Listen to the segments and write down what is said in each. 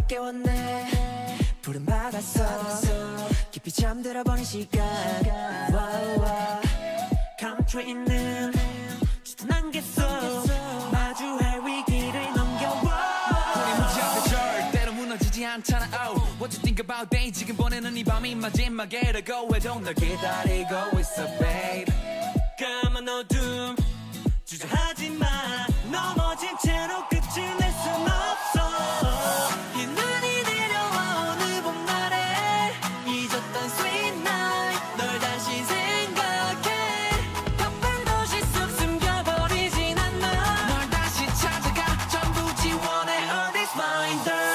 깨웠네 푸른 바닷속 깊이 잠들어버린 시간 감춰 있는 짙은 안개 속 마주할 위기를 넘겨와 우리 문제 앞에 절대로 무너지지 않잖아 oh. What you think about day 지금 보내는 이 밤이 마지막이라고 해도 널 기다리고 있어 babe 까만 어둠 주저하지 마 넘어진 채로 끝을 낼 순 없어 이 눈이 내려와 어느 봄날에 잊었던 sweet night 널 다시 생각해 바쁜 도시 속 숨겨버리진 않아 널 다시 찾아가 전부 지원해 All this binder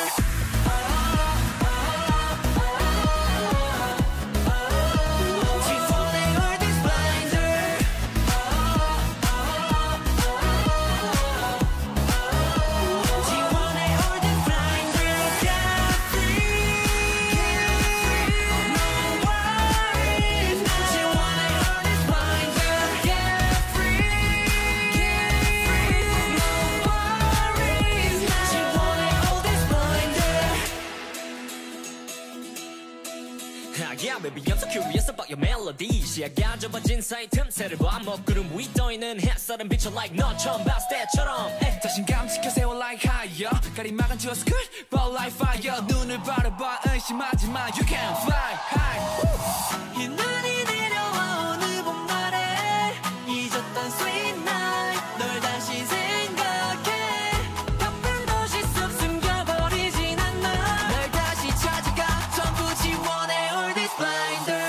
Yeah, baby, I'm so curious about your melody 시야가 좁아진 사이 틈새를 봐 먹구름 위 떠있는 햇살은 비춰 like 너 처음 봤을 때처럼 자신감 지켜 세워 like higher 가리막은 just good but like fire 눈을 바라봐 의심하지 마 You can fly high 이 눈이 내려와 어느 봄날에 잊었던 sweet night 널 다시 생각해 바쁜 도시 속 숨겨버리진 않아 널 다시 찾아가 전부 지원해 All this blinder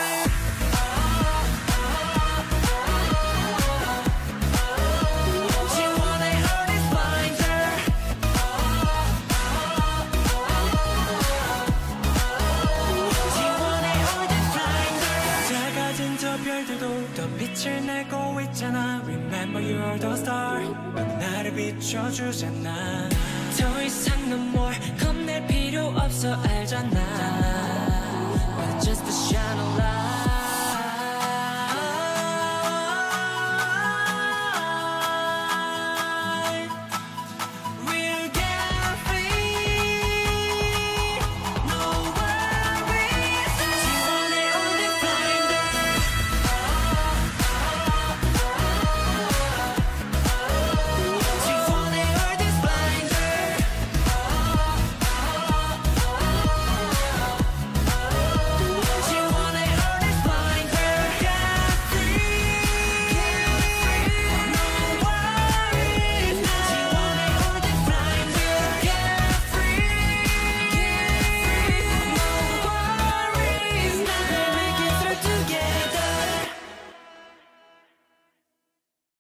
지원해 all this blinder 지원해 all this blinder 작아진 저 별들도 더 빛을 내고 있잖아 Remember you're the star 넌 나를 비춰주잖아 더 이상 넌 뭘 겁낼 필요 없어 알잖아 We're just a shine a light